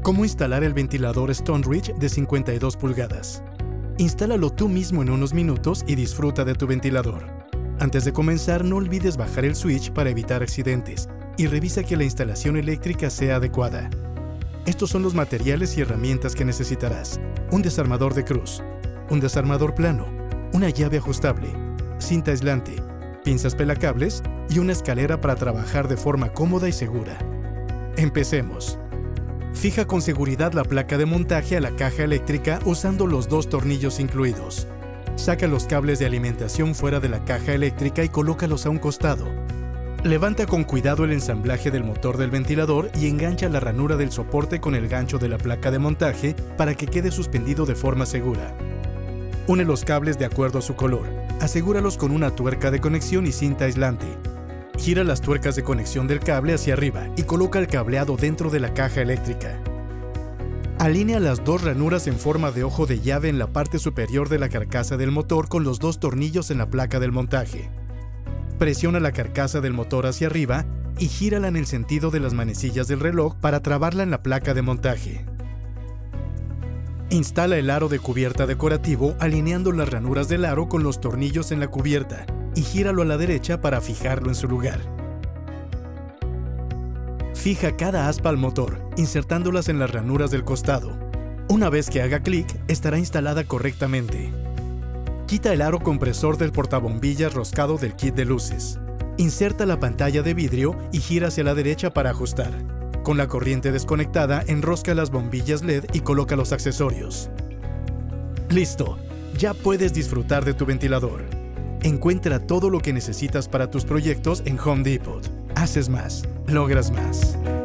¿Cómo instalar el ventilador Stoneridge de 52 pulgadas? Instálalo tú mismo en unos minutos y disfruta de tu ventilador. Antes de comenzar, no olvides bajar el switch para evitar accidentes y revisa que la instalación eléctrica sea adecuada. Estos son los materiales y herramientas que necesitarás: un desarmador de cruz, un desarmador plano, una llave ajustable, cinta aislante, pinzas pelacables y una escalera para trabajar de forma cómoda y segura. Empecemos. Fija con seguridad la placa de montaje a la caja eléctrica usando los 2 tornillos incluidos. Saca los cables de alimentación fuera de la caja eléctrica y colócalos a un costado. Levanta con cuidado el ensamblaje del motor del ventilador y engancha la ranura del soporte con el gancho de la placa de montaje para que quede suspendido de forma segura. Une los cables de acuerdo a su color. Asegúralos con una tuerca de conexión y cinta aislante. Gira las tuercas de conexión del cable hacia arriba y coloca el cableado dentro de la caja eléctrica. Alinea las 2 ranuras en forma de ojo de llave en la parte superior de la carcasa del motor con los 2 tornillos en la placa del montaje. Presiona la carcasa del motor hacia arriba y gírala en el sentido de las manecillas del reloj para trabarla en la placa de montaje. Instala el aro de cubierta decorativo alineando las ranuras del aro con los tornillos en la cubierta y gíralo a la derecha para fijarlo en su lugar. Fija cada aspa al motor, insertándolas en las ranuras del costado. Una vez que haga clic, estará instalada correctamente. Quita el aro compresor del portabombillas roscado del kit de luces. Inserta la pantalla de vidrio y gira hacia la derecha para ajustar. Con la corriente desconectada, enrosca las bombillas LED y coloca los accesorios. ¡Listo! Ya puedes disfrutar de tu ventilador. Encuentra todo lo que necesitas para tus proyectos en Home Depot. Haces más, logras más.